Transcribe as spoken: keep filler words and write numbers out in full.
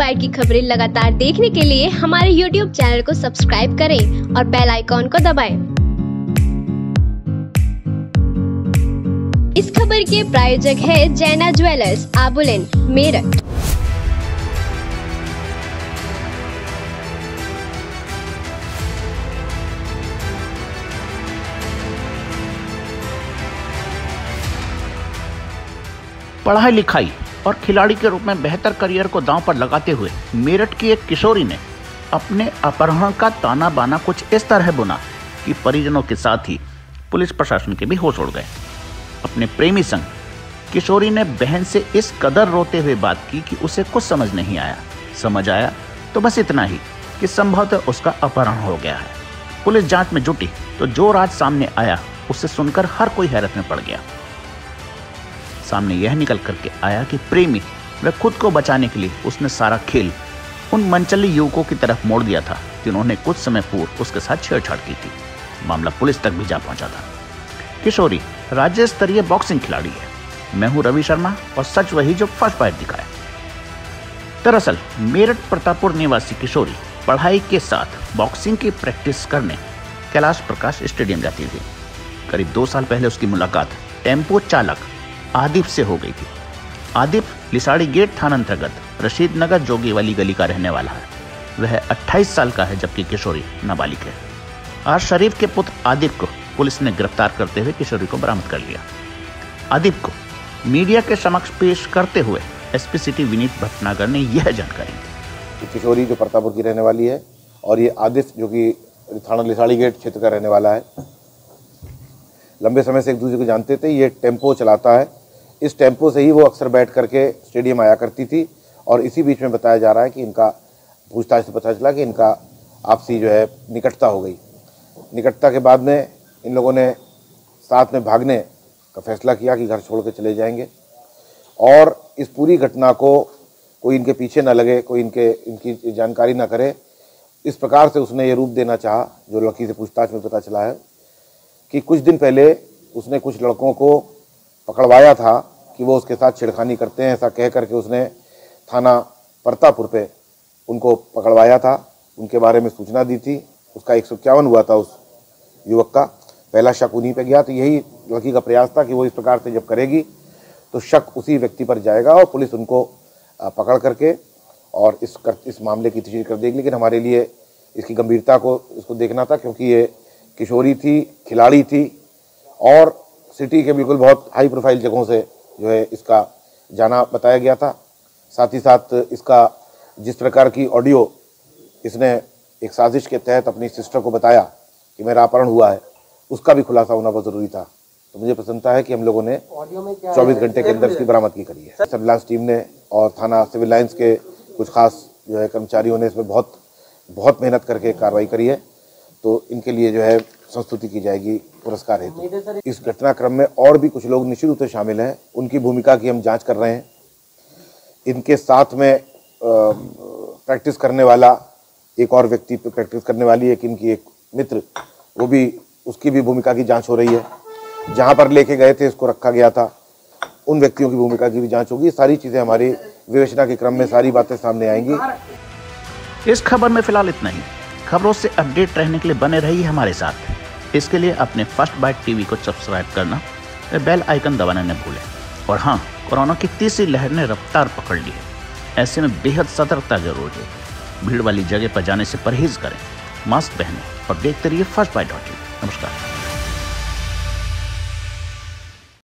Bite की खबरें लगातार देखने के लिए हमारे यूट्यूब चैनल को सब्सक्राइब करें और बेल आइकॉन को दबाएं। इस खबर के प्रायोजक है जैना ज्वेलर्स, आबुलेन, मेरठ। पढ़ाई लिखाई और खिलाड़ी के रूप में बेहतर करियर को दांव पर लगाते हुए मेरठ की एक किशोरी ने अपने अपहरण का ताना बाना कुछ इस तरह बुना कि परिजनों के साथ ही पुलिस प्रशासन के भी होश उड़ गए। अपने प्रेमी संग किशोरी ने बहन से इस कदर रोते हुए बात की कि उसे कुछ समझ नहीं आया। समझ आया तो बस इतना ही कि संभवतः उसका अपहरण हो गया है। पुलिस जांच में जुटी तो जो राज सामने आया उसे सुनकर हर कोई हैरत में पड़ गया। सामने यह निकल करके आया कि प्रेमी व खुद को बचाने के लिए उसने सारा खेल उन मनचली युवकों की तरफ मोड़ दिया था जिन्होंने कुछ समय पूर्व उसके साथ छेड़छाड़ की थी। मामला पुलिस तक भी जा पहुंचा था। किशोरी राज्य स्तरीय बॉक्सिंग खिलाड़ी है। मैं हूं रवि शर्मा और सच वही जो फर्स्ट बाइट दिखाया। दरअसल मेरठ प्रतापपुर निवासी किशोरी पढ़ाई के साथ बॉक्सिंग की प्रैक्टिस करने कैलाश प्रकाश स्टेडियम जाती थी। करीब दो साल पहले उसकी मुलाकात टेम्पो चालक आदिप से हो गई थी। आदिप लिसाड़ी गेट थाना अंतर्गत रशीद नगर जोगी वाली गली का रहने वाला है। वह अट्ठाईस साल का है जबकि किशोरी नाबालिग है। आज शरीफ के पुत्र आदिप को पुलिस ने गिरफ्तार करते हुए किशोरी को बरामद कर लिया। आदिप को मीडिया के समक्ष पेश करते हुए एसपी सिटी विनीत भटनागर ने यह जानकारी दी। किशोरी जो प्रतापपुर की रहने वाली है और ये आदिप जो कि थाना लिसाड़ी गेट क्षेत्र का रहने वाला है। लंबे समय से एक दूसरे को जानते थे। ये टेम्पो चलाता है। इस टेम्पो से ही वो अक्सर बैठ करके स्टेडियम आया करती थी और इसी बीच में बताया जा रहा है कि इनका पूछताछ से पता चला कि इनका आपसी जो है निकटता हो गई। निकटता के बाद में इन लोगों ने साथ में भागने का फैसला किया कि घर छोड़ के चले जाएंगे और इस पूरी घटना को कोई इनके पीछे ना लगे, कोई इनके इनकी जानकारी ना करे, इस प्रकार से उसने ये रूप देना चाहा। जो लड़की से पूछताछ में पता चला है कि कुछ दिन पहले उसने कुछ लड़कों को पकड़वाया था कि वो उसके साथ छेड़खानी करते हैं। ऐसा कह करके उसने थाना प्रतापपुर पे उनको पकड़वाया था, उनके बारे में सूचना दी थी। उसका एक सौ इक्यावन हुआ था उस युवक का। पहला शक उन्हीं पे गया। तो यही लड़की का प्रयास था कि वो इस प्रकार से जब करेगी तो शक उसी व्यक्ति पर जाएगा और पुलिस उनको पकड़ करके और इस कर, इस मामले की तफ्तीश कर देगी। लेकिन हमारे लिए इसकी गंभीरता को इसको देखना था क्योंकि ये किशोरी थी, खिलाड़ी थी और सिटी के बिल्कुल बहुत हाई प्रोफाइल जगहों से जो है इसका जाना बताया गया था। साथ ही साथ इसका जिस प्रकार की ऑडियो इसने एक साजिश के तहत अपनी सिस्टर को बताया कि मेरा अपहरण हुआ है, उसका भी खुलासा होना बहुत ज़रूरी था। तो मुझे प्रसन्नता है कि हम लोगों ने चौबीस घंटे के अंदर इसकी बरामदगी करी है। सर्विलांस टीम ने और थाना सिविल लाइंस के कुछ खास जो है कर्मचारियों ने इसमें बहुत बहुत मेहनत करके कार्रवाई करी है। तो इनके लिए जो है संस्तुति की जाएगी पुरस्कार हेतु। इस घटनाक्रम में और भी कुछ लोग निश्चित रूप से शामिल हैं। उनकी भूमिका की हम जांच कर रहे हैं। इनके साथ में प्रैक्टिस करने वाला एक और व्यक्ति प्रैक्टिस करने वाली एक इनकी एक मित्र, वो भी उसकी भी भूमिका की जांच हो रही है। जहां पर लेके गए थे इसको रखा गया था, उन व्यक्तियों की भूमिका की भी जांच होगी। सारी चीज़ें हमारी विवेचना के क्रम में सारी बातें सामने आएंगी। इस खबर में फिलहाल इतना ही। खबरों से अपडेट रहने के लिए बने रहिए हमारे साथ। इसके लिए अपने फर्स्ट बाइट टीवी को सब्सक्राइब करना व बेल आइकन दबाना न भूलें। और हाँ, कोरोना की तीसरी लहर ने रफ्तार पकड़ ली है। ऐसे में बेहद सतर्कता जरूरी है। भीड़ वाली जगह पर जाने से परहेज करें, मास्क पहनें और देखते रहिए First Bite dot T V. नमस्कार।